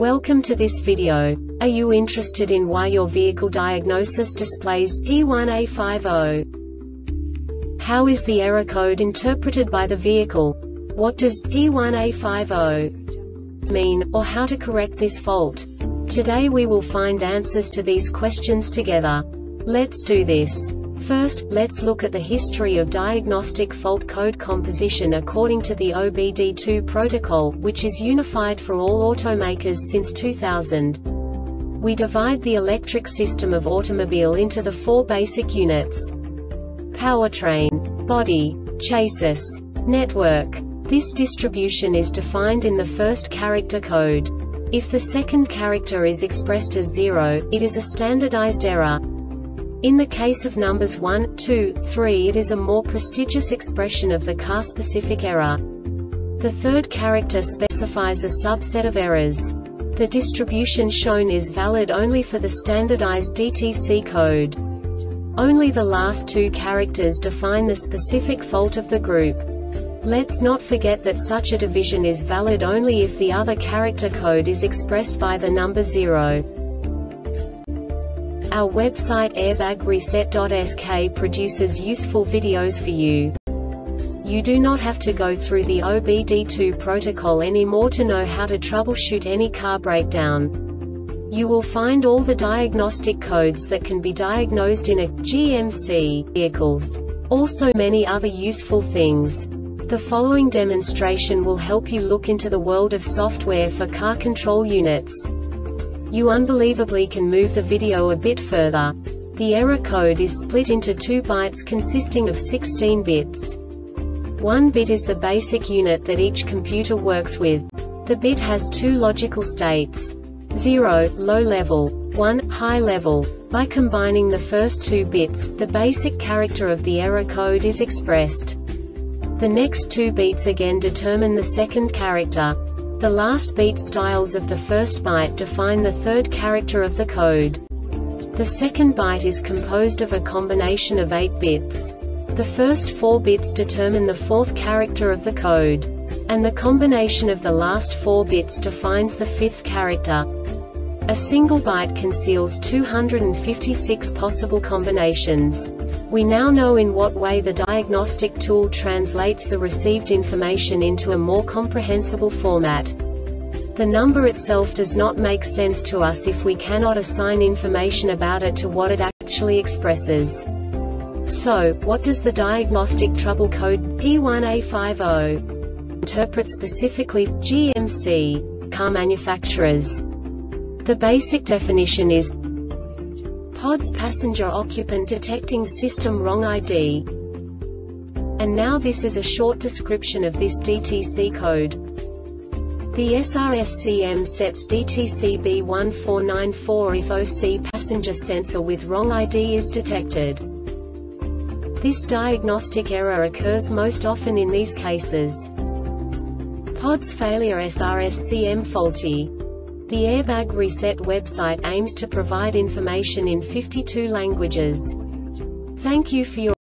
Welcome to this video. Are you interested in why your vehicle diagnosis displays P1A50? How is the error code interpreted by the vehicle? What does P1A50 mean, or how to correct this fault? Today we will find answers to these questions together. Let's do this. First, let's look at the history of diagnostic fault code composition according to the OBD2 protocol, which is unified for all automakers since 2000. We divide the electric system of automobile into the four basic units: powertrain, body, chassis, network. This distribution is defined in the first character code. If the second character is expressed as 0, it is a standardized error. In the case of numbers 1, 2, 3, it is a more prestigious expression of the car-specific error. The third character specifies a subset of errors. The distribution shown is valid only for the standardized DTC code. Only the last two characters define the specific fault of the group. Let's not forget that such a division is valid only if the other character code is expressed by the number 0. Our website airbagreset.sk produces useful videos for you. You do not have to go through the OBD2 protocol anymore to know how to troubleshoot any car breakdown. You will find all the diagnostic codes that can be diagnosed in a GMC vehicles. Also many other useful things. The following demonstration will help you look into the world of software for car control units. You unbelievably can move the video a bit further. The error code is split into 2 bytes consisting of 16 bits. 1 bit is the basic unit that each computer works with. The bit has 2 logical states: 0, low level, 1, high level. By combining the first 2 bits, the basic character of the error code is expressed. The next 2 beats again determine the second character. The last beat styles of the first byte define the third character of the code. The second byte is composed of a combination of 8 bits. The first 4 bits determine the fourth character of the code. And the combination of the last 4 bits defines the fifth character. A single byte conceals 256 possible combinations. We now know in what way the diagnostic tool translates the received information into a more comprehensible format. The number itself does not make sense to us if we cannot assign information about it to what it actually expresses. So, what does the diagnostic trouble code P1A50 interpret specifically for GMC car manufacturers? The basic definition is PODS passenger occupant detecting system wrong ID. And now this is a short description of this DTC code. The SRSCM sets DTC B1494 if OC passenger sensor with wrong ID is detected. This diagnostic error occurs most often in these cases: PODS failure, SRSCM faulty. The Airbag Reset website aims to provide information in 52 languages. Thank you for your